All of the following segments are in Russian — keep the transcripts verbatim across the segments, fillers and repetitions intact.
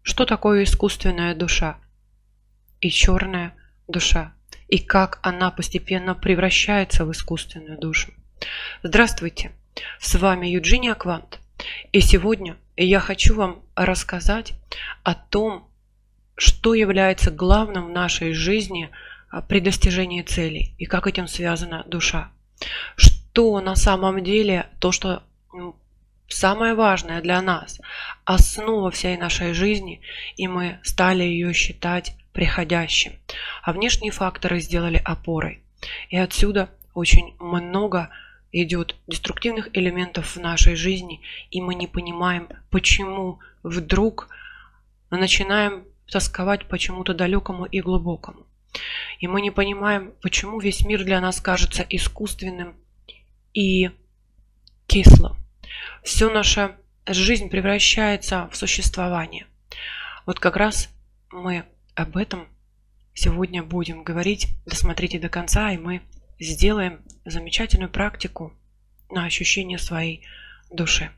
что такое искусственная душа и черная душа, и как она постепенно превращается в искусственную душу. Здравствуйте, с вами Юджиния Квант, и сегодня я хочу вам рассказать о том, что является главным в нашей жизни при достижении целей и как этим связана душа. Что на самом деле то, что самое важное для нас, основа всей нашей жизни, и мы стали ее считать приходящим, а внешние факторы сделали опорой. И отсюда очень много идет деструктивных элементов в нашей жизни, и мы не понимаем, почему вдруг начинаем тосковать по чему-то далекому и глубокому. И мы не понимаем, почему весь мир для нас кажется искусственным и кислым. Все наша жизнь превращается в существование. Вот как раз мы об этом сегодня будем говорить. Досмотрите до конца, и мы сделаем замечательную практику на ощущение своей души.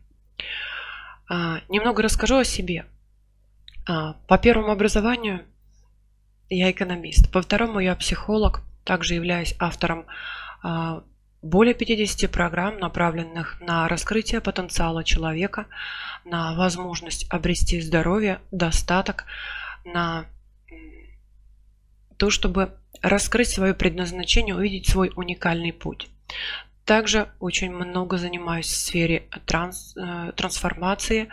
А, немного расскажу о себе. А, по первому образованию я экономист, по второму я психолог, также являюсь автором а, более пятидесяти программ, направленных на раскрытие потенциала человека, на возможность обрести здоровье, достаток, на то, чтобы раскрыть свое предназначение, увидеть свой уникальный путь. Также очень много занимаюсь в сфере транс, трансформации,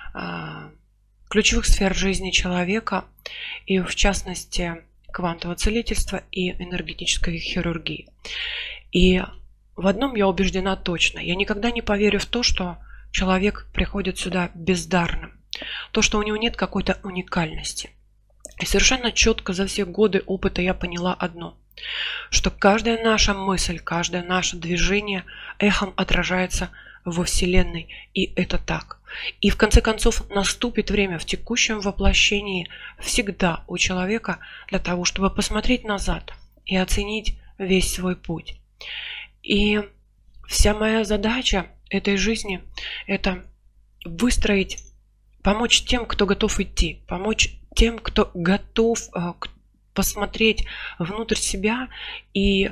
ключевых сфер жизни человека, и в частности квантового целительства и энергетической хирургии. И в одном я убеждена точно. Я никогда не поверю в то, что человек приходит сюда бездарным. То, что у него нет какой-то уникальности. И совершенно четко за все годы опыта я поняла одно. Что каждая наша мысль, каждое наше движение эхом отражается во Вселенной. И это так. И в конце концов наступит время в текущем воплощении всегда у человека для того, чтобы посмотреть назад и оценить весь свой путь. И вся моя задача этой жизни – это выстроить, помочь тем, кто готов идти, помочь тем, кто готов посмотреть внутрь себя и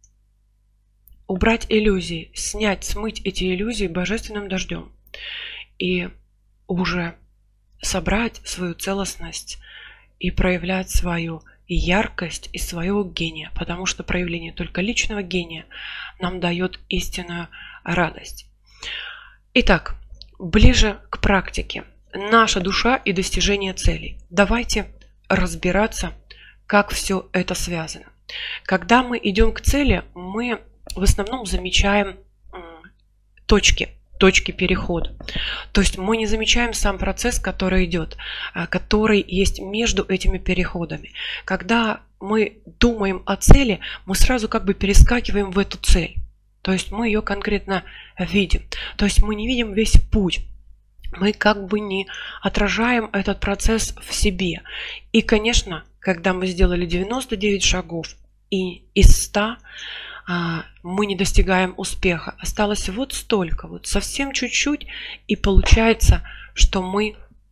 убрать иллюзии, снять, смыть эти иллюзии божественным дождем и уже собрать свою целостность и проявлять свою яркость и своего гения, потому что проявление только личного гения нам дает истинную радость. Итак, ближе к практике. Наша душа и достижение целей. Давайте разбираться, как все это связано. Когда мы идем к цели, мы в основном замечаем точки, точки перехода. То есть мы не замечаем сам процесс, который идет, который есть между этими переходами. Когда мы думаем о цели, мы сразу как бы перескакиваем в эту цель. То есть мы ее конкретно видим. То есть мы не видим весь путь. Мы как бы не отражаем этот процесс в себе. И, конечно, когда мы сделали девяносто девять шагов и из ста мы не достигаем успеха, осталось вот столько, вот совсем чуть-чуть, и получается, что мы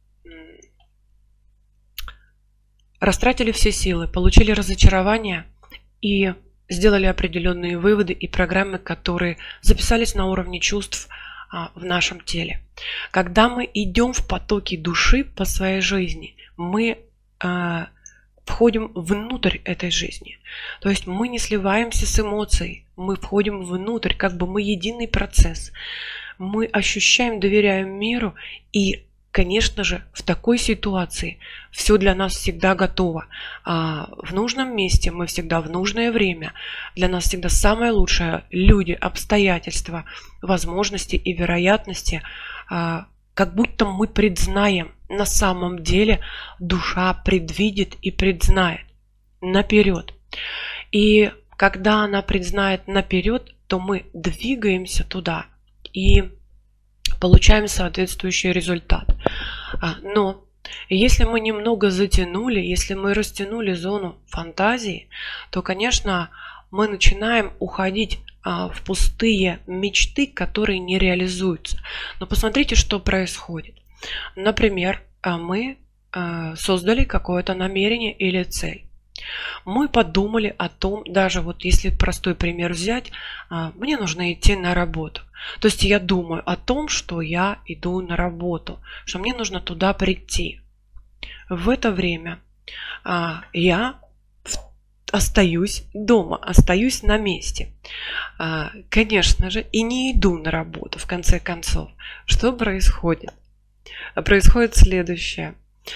растратили все силы, получили разочарование и сделали определенные выводы и программы, которые записались на уровне чувств в нашем теле. Когда мы идем в потоки души по своей жизни, мы э, входим внутрь этой жизни. То есть мы не сливаемся с эмоцией, мы входим внутрь, как бы мы единый процесс. Мы ощущаем, доверяем миру, и, конечно же, в такой ситуации все для нас всегда готово. А в нужном месте мы всегда в нужное время. Для нас всегда самое лучшее – люди, обстоятельства, возможности и вероятности, а, как будто мы предзнаем. На самом деле душа предвидит и предзнает наперед. И когда она предзнает наперед, то мы двигаемся туда и получаем соответствующий результат. Но если мы немного затянули, если мы растянули зону фантазии, то, конечно, мы начинаем уходить в пустые мечты, которые не реализуются. Но посмотрите, что происходит. Например, мы э, создали какое-то намерение или цель. Мы подумали о том, даже вот если простой пример взять, э, мне нужно идти на работу. То есть я думаю о том, что я иду на работу, что мне нужно туда прийти. В это время э, я остаюсь дома, остаюсь на месте. Конечно же, и не иду на работу, в конце концов. Что происходит? Происходит следующее.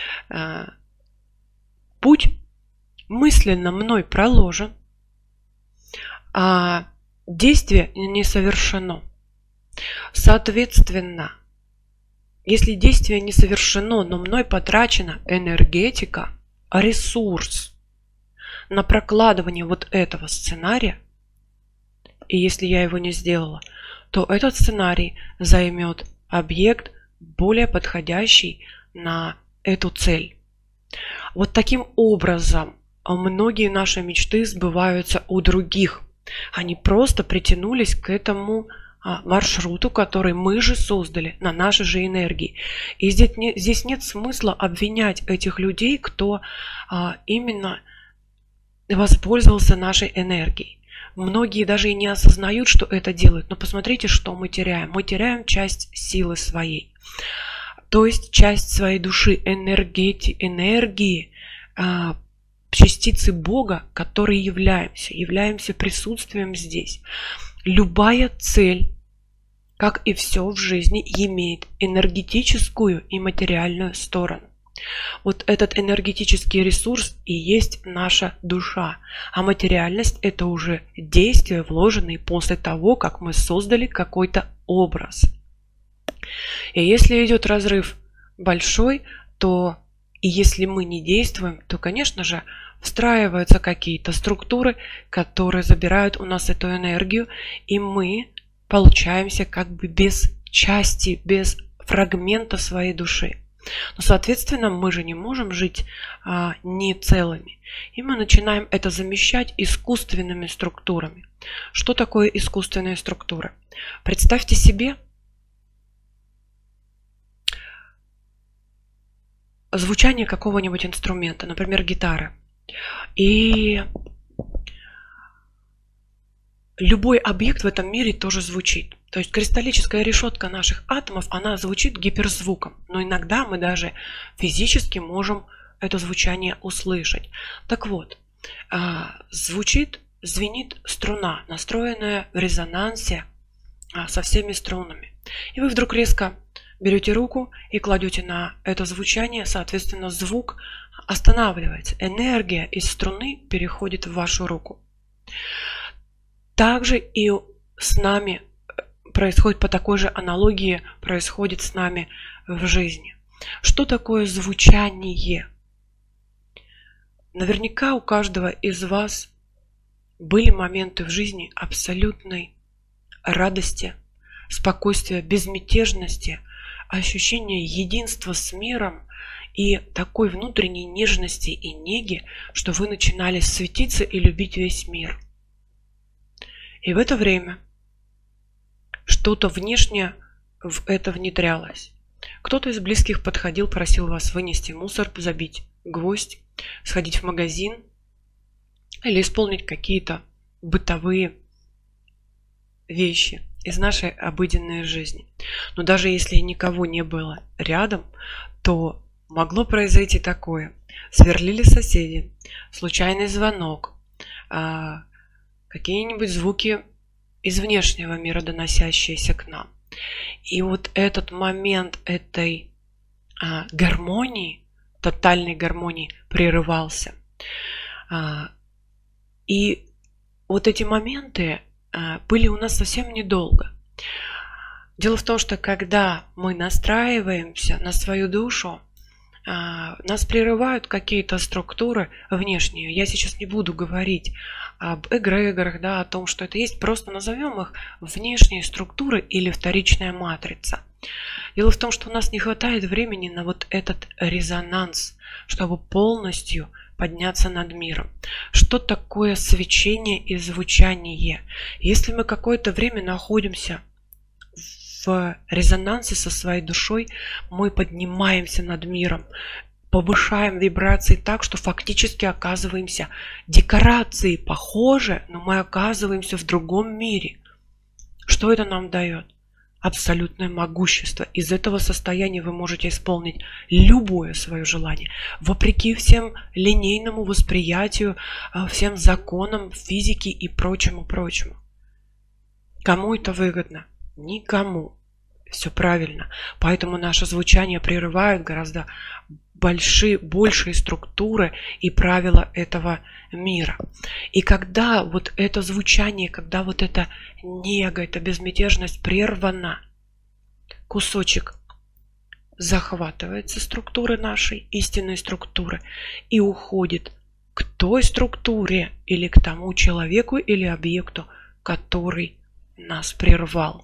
Путь мысленно мной проложен, а действие не совершено. Соответственно, если действие не совершено, но мной потрачена энергетика, ресурс на прокладывание вот этого сценария, и если я его не сделала, то этот сценарий займет объект, более подходящий на эту цель. Вот таким образом многие наши мечты сбываются у других. Они просто притянулись к этому маршруту, который мы же создали на нашей же энергии. И здесь, не, здесь нет смысла обвинять этих людей, кто а, именно воспользовался нашей энергией. Многие даже и не осознают, что это делают. Но посмотрите, что мы теряем. Мы теряем часть силы своей. То есть часть своей души, энергии, энергии, э, частицы Бога, которые являемся. Являемся присутствием здесь. Любая цель, как и все в жизни, имеет энергетическую и материальную сторону. Вот этот энергетический ресурс и есть наша душа, а материальность – это уже действия, вложенные после того, как мы создали какой-то образ. И если идет разрыв большой, то и если мы не действуем, то, конечно же, встраиваются какие-то структуры, которые забирают у нас эту энергию, и мы получаемся как бы без части, без фрагмента своей души. Но, соответственно, мы же не можем жить а, не целыми. И мы начинаем это замещать искусственными структурами. Что такое искусственные структуры? Представьте себе звучание какого-нибудь инструмента, например, гитары. И любой объект в этом мире тоже звучит. То есть кристаллическая решетка наших атомов, она звучит гиперзвуком. Но иногда мы даже физически можем это звучание услышать. Так вот, звучит, звенит струна, настроенная в резонансе со всеми струнами. И вы вдруг резко берете руку и кладете на это звучание, соответственно, звук останавливается. Энергия из струны переходит в вашу руку. Также и с нами происходит по такой же аналогии, происходит с нами в жизни. Что такое звучание? Наверняка у каждого из вас были моменты в жизни абсолютной радости, спокойствия, безмятежности, ощущения единства с миром и такой внутренней нежности и неги, что вы начинали светиться и любить весь мир. И в это время что-то внешне в это внедрялось. Кто-то из близких подходил, просил вас вынести мусор, забить гвоздь, сходить в магазин или исполнить какие-то бытовые вещи из нашей обыденной жизни. Но даже если никого не было рядом, то могло произойти такое. Сверлили соседи, случайный звонок, какие-нибудь звуки из внешнего мира, доносящиеся к нам. И вот этот момент этой а, гармонии, тотальной гармонии прерывался. А, и вот эти моменты а, были у нас совсем недолго. Дело в том, что когда мы настраиваемся на свою душу, а, нас прерывают какие-то структуры внешние. Я сейчас не буду говорить об эгрегорах, да, о том, что это есть, просто назовем их внешние структуры или вторичная матрица. Дело в том, что у нас не хватает времени на вот этот резонанс, чтобы полностью подняться над миром. Что такое свечение и звучание? Если мы какое-то время находимся в резонансе со своей душой, мы поднимаемся над миром. повышаем вибрации так, что фактически оказываемся декорации похожи, но мы оказываемся в другом мире. Что это нам дает? Абсолютное могущество. Из этого состояния вы можете исполнить любое свое желание, вопреки всем линейному восприятию, всем законам физики и прочему-прочему. Кому это выгодно? Никому. Все правильно. Поэтому наше звучание прерывают гораздо большие, большие структуры и правила этого мира. И когда вот это звучание, когда вот эта нега, эта безмятежность прервана, кусочек захватывается структуры нашей, истинной структуры, и уходит к той структуре или к тому человеку или объекту, который нас прервал.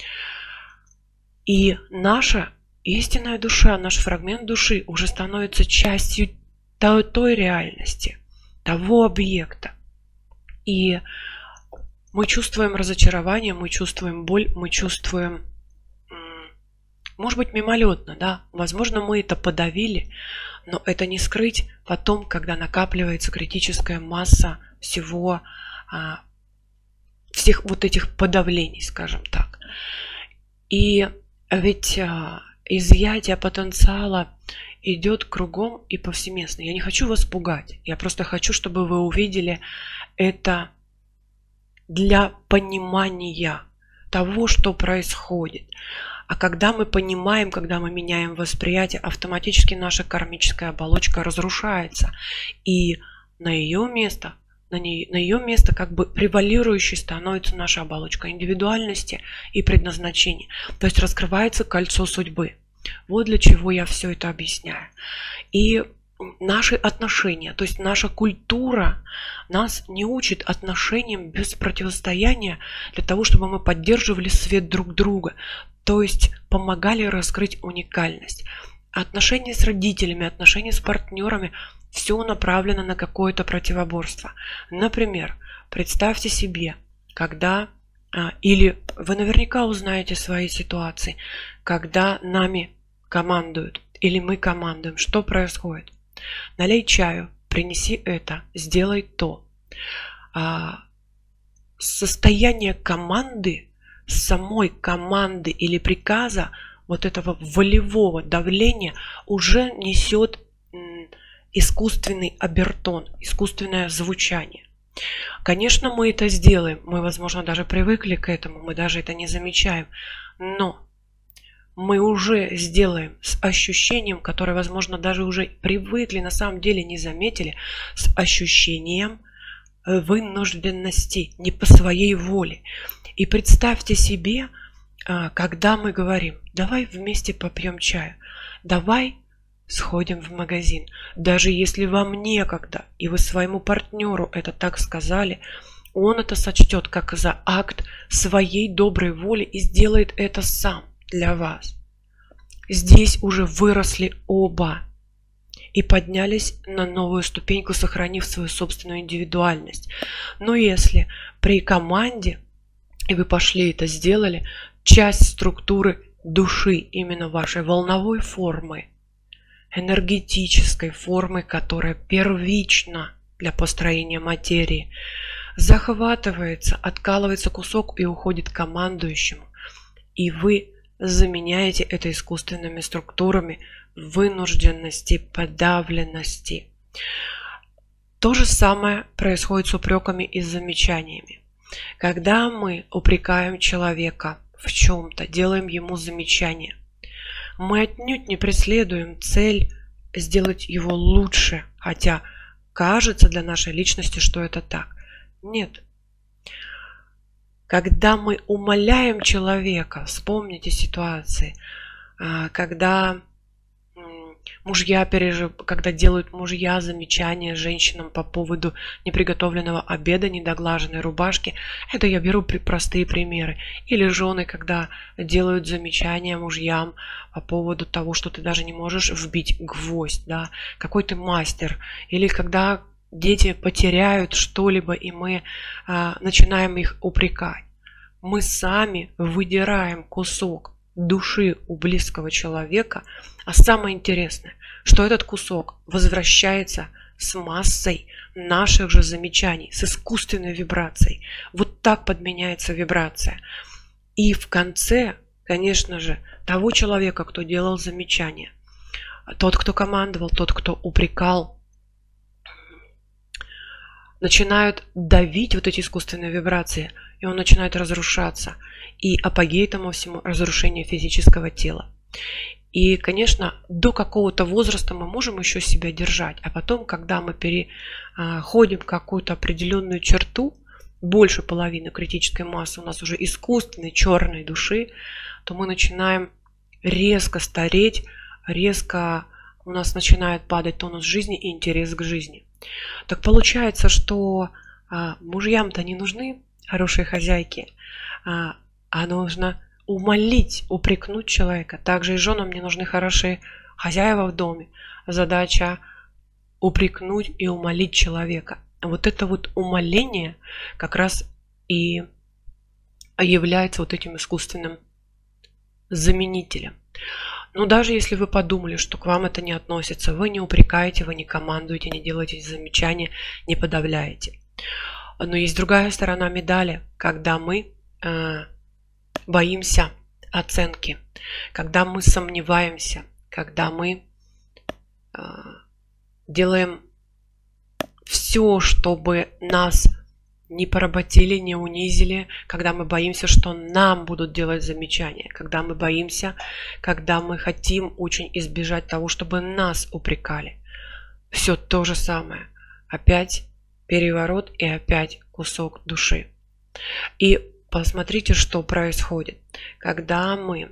И наша истинная душа, наш фрагмент души уже становится частью той, той реальности, того объекта. И мы чувствуем разочарование, мы чувствуем боль, мы чувствуем, может быть, мимолетно, да, возможно, мы это подавили, но это не скрыть потом, когда накапливается критическая масса всего, всех вот этих подавлений, скажем так. И ведь изъятие потенциала идет кругом и повсеместно. Я не хочу вас пугать. Я просто хочу, чтобы вы увидели это для понимания того, что происходит. А когда мы понимаем, когда мы меняем восприятие, автоматически наша кармическая оболочка разрушается. И на ее место, на, ней, на ее место как бы превалирующей становится наша оболочка индивидуальности и предназначения. То есть раскрывается кольцо судьбы. Вот для чего я все это объясняю. И наши отношения, то есть наша культура нас не учит отношениям без противостояния для того, чтобы мы поддерживали свет друг друга, то есть помогали раскрыть уникальность. Отношения с родителями, отношения с партнерами – все направлено на какое-то противоборство. Например, представьте себе, когда, или вы наверняка узнаете свои ситуации, когда нами командуют, или мы командуем, что происходит? Налей чаю, принеси это, сделай то. Состояние команды, самой команды или приказа, вот этого волевого давления уже несет искусственный обертон, искусственное звучание. Конечно, мы это сделаем, мы, возможно, даже привыкли к этому, мы даже это не замечаем, но мы уже сделаем с ощущением, которое, возможно, даже уже привыкли, на самом деле не заметили, с ощущением вынужденности, не по своей воле. И представьте себе, когда мы говорим: давай вместе попьем чаю, давай сходим в магазин. Даже если вам некогда, и вы своему партнеру это так сказали, он это сочтет как за акт своей доброй воли и сделает это сам для вас. Здесь уже выросли оба и поднялись на новую ступеньку, сохранив свою собственную индивидуальность. Но если при команде, и вы пошли это сделали, часть структуры души, именно вашей волновой формы, энергетической формы, которая первична для построения материи, захватывается, откалывается кусок и уходит к командующему. И вы заменяете это искусственными структурами вынужденности, подавленности. То же самое происходит с упреками и замечаниями. Когда мы упрекаем человека в чем-то, делаем ему замечание, мы отнюдь не преследуем цель сделать его лучше, хотя кажется для нашей личности, что это так. Нет. Когда мы умаляем человека, вспомните ситуации, когда мужья пережив... когда делают мужья замечания женщинам по поводу неприготовленного обеда, недоглаженной рубашки. Это я беру простые примеры. Или жены, когда делают замечания мужьям по поводу того, что ты даже не можешь вбить гвоздь, да, какой ты мастер. Или когда дети потеряют что-либо, и мы а, начинаем их упрекать. Мы сами выдираем кусок души у близкого человека. А самое интересное, что этот кусок возвращается с массой наших же замечаний, с искусственной вибрацией. Вот так подменяется вибрация. И в конце, конечно же, того человека, кто делал замечания, тот, кто командовал, тот, кто упрекал, начинают давить вот эти искусственные вибрации, и он начинает разрушаться. И апогей тому всему — разрушение физического тела. И, конечно, до какого-то возраста мы можем еще себя держать, а потом, когда мы переходим какую-то определенную черту, больше половины критической массы у нас уже искусственной черной души, то мы начинаем резко стареть, резко у нас начинает падать тонус жизни и интерес к жизни. Так получается, что а, мужьям-то не нужны хорошие хозяйки, а, а нужно умолить, упрекнуть человека. Также и женам не нужны хорошие хозяева в доме. Задача упрекнуть и умолить человека. Вот это вот умоление как раз и является вот этим искусственным заменителем. Но даже если вы подумали, что к вам это не относится, вы не упрекаете, вы не командуете, не делаете замечания, не подавляете. Но есть другая сторона медали, когда мы э, боимся оценки, когда мы сомневаемся, когда мы э, делаем все, чтобы нас не поработили, не унизили, когда мы боимся, что нам будут делать замечания, когда мы боимся, когда мы хотим очень избежать того, чтобы нас упрекали. Все то же самое. Опять переворот и опять кусок души. И посмотрите, что происходит. Когда мы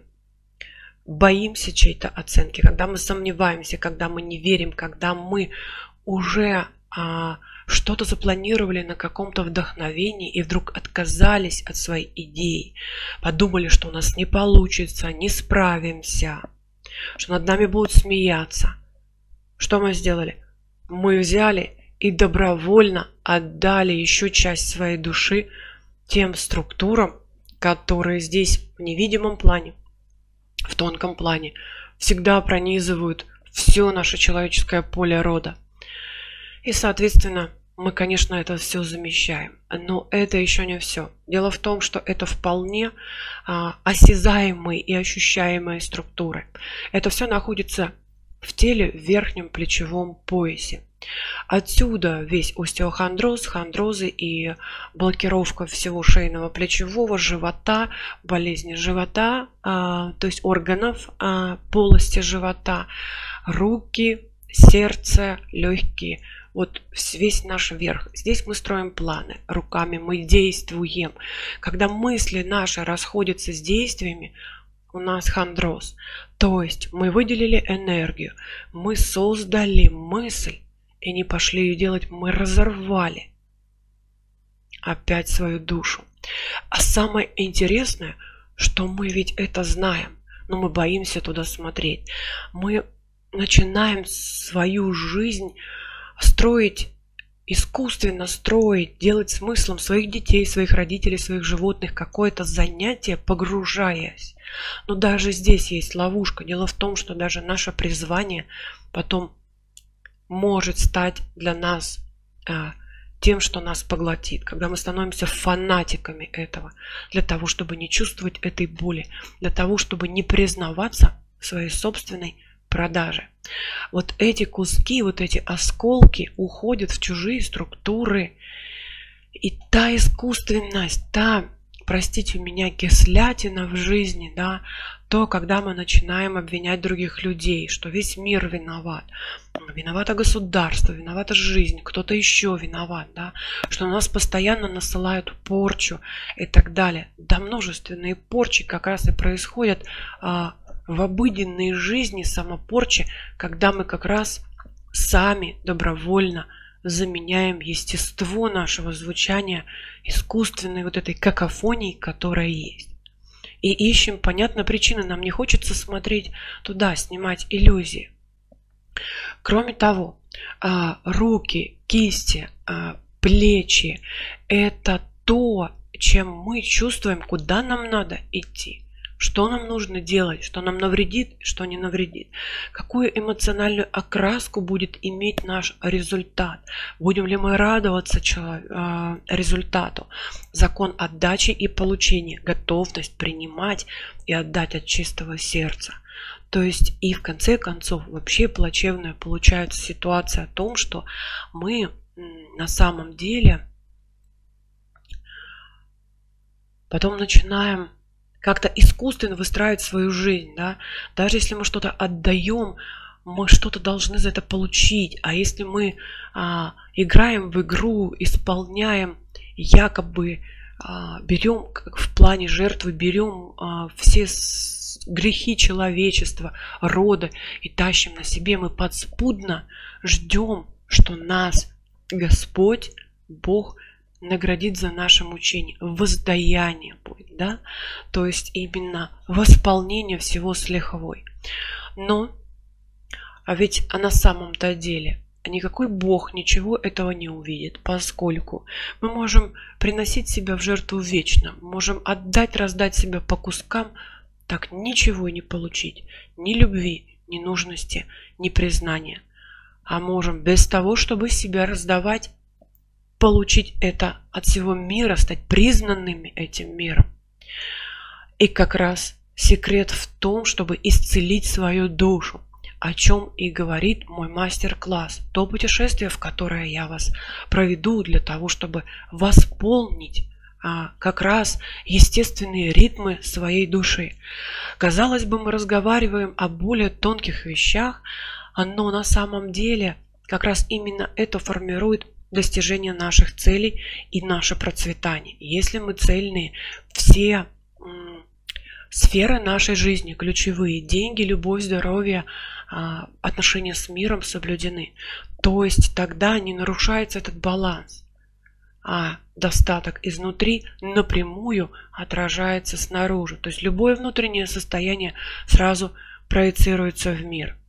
боимся чьей-то оценки, когда мы сомневаемся, когда мы не верим, когда мы уже а, что-то запланировали на каком-то вдохновении и вдруг отказались от своей идеи, подумали, что у нас не получится, не справимся, что над нами будут смеяться. Что мы сделали? Мы взяли и добровольно отдали еще часть своей души тем структурам, которые здесь в невидимом плане, в тонком плане, всегда пронизывают все наше человеческое поле рода. И, соответственно, мы, конечно, это все замещаем. Но это еще не все. Дело в том, что это вполне а, осязаемые и ощущаемые структуры. Это все находится в теле в верхнем плечевом поясе. Отсюда весь остеохондроз, хондрозы и блокировка всего шейного плечевого, живота, болезни живота, а, то есть органов а, полости живота, руки, сердце, легкие. Вот весь наш верх. Здесь мы строим планы, руками мы действуем. Когда мысли наши расходятся с действиями, у нас хондроз. То есть мы выделили энергию, мы создали мысль и не пошли ее делать, мы разорвали опять свою душу. А самое интересное, что мы ведь это знаем, но мы боимся туда смотреть. Мы начинаем свою жизнь строить, искусственно строить, делать смыслом своих детей, своих родителей, своих животных какое-то занятие, погружаясь. Но даже здесь есть ловушка. Дело в том, что даже наше призвание потом может стать для нас а, тем, что нас поглотит. Когда мы становимся фанатиками этого, для того, чтобы не чувствовать этой боли, для того, чтобы не признаваться в своей собственной продажи. Вот эти куски, вот эти осколки уходят в чужие структуры. И та искусственность, та, простите меня, кислятина в жизни, да, то, когда мы начинаем обвинять других людей, что весь мир виноват. Виновато государство, виновата жизнь, кто-то еще виноват, да, что на нас постоянно насылают порчу и так далее. Да, множественные порчи как раз и происходят а, в обыденной жизни, самопорчи, когда мы как раз сами добровольно заменяем естество нашего звучания искусственной вот этой какофонией, которая есть. И ищем, понятно, причины. Нам не хочется смотреть туда, снимать иллюзии. Кроме того, руки, кисти, плечи – это то, чем мы чувствуем, куда нам надо идти, что нам нужно делать, что нам навредит, что не навредит, какую эмоциональную окраску будет иметь наш результат, будем ли мы радоваться результату, закон отдачи и получения, готовность принимать и отдать от чистого сердца. То есть и в конце концов вообще плачевная получается ситуация о том, что мы на самом деле потом начинаем как-то искусственно выстраивать свою жизнь, да? Даже если мы что-то отдаем, мы что-то должны за это получить. А если мы а, играем в игру, исполняем, якобы а, берем в плане жертвы, берем а, все грехи человечества, рода и тащим на себе, мы подспудно ждем, что нас Господь, Бог наградит за наше мучение, воздаяние будет, да, то есть именно восполнение всего с лихвой. Но, а ведь а на самом-то деле никакой Бог ничего этого не увидит, поскольку мы можем приносить себя в жертву вечно, можем отдать, раздать себя по кускам, так ничего не получить, ни любви, ни нужности, ни признания, а можем без того, чтобы себя раздавать, получить это от всего мира, стать признанными этим миром. И как раз секрет в том, чтобы исцелить свою душу, о чем и говорит мой мастер-класс, то путешествие, в которое я вас проведу для того, чтобы восполнить а, как раз естественные ритмы своей души. Казалось бы, мы разговариваем о более тонких вещах, но на самом деле как раз именно это формирует достижение наших целей и наше процветание. Если мы цельные, все м, сферы нашей жизни, ключевые, деньги, любовь, здоровье, а, отношения с миром соблюдены, то есть тогда не нарушается этот баланс, а достаток изнутри напрямую отражается снаружи. То есть любое внутреннее состояние сразу проецируется в мир.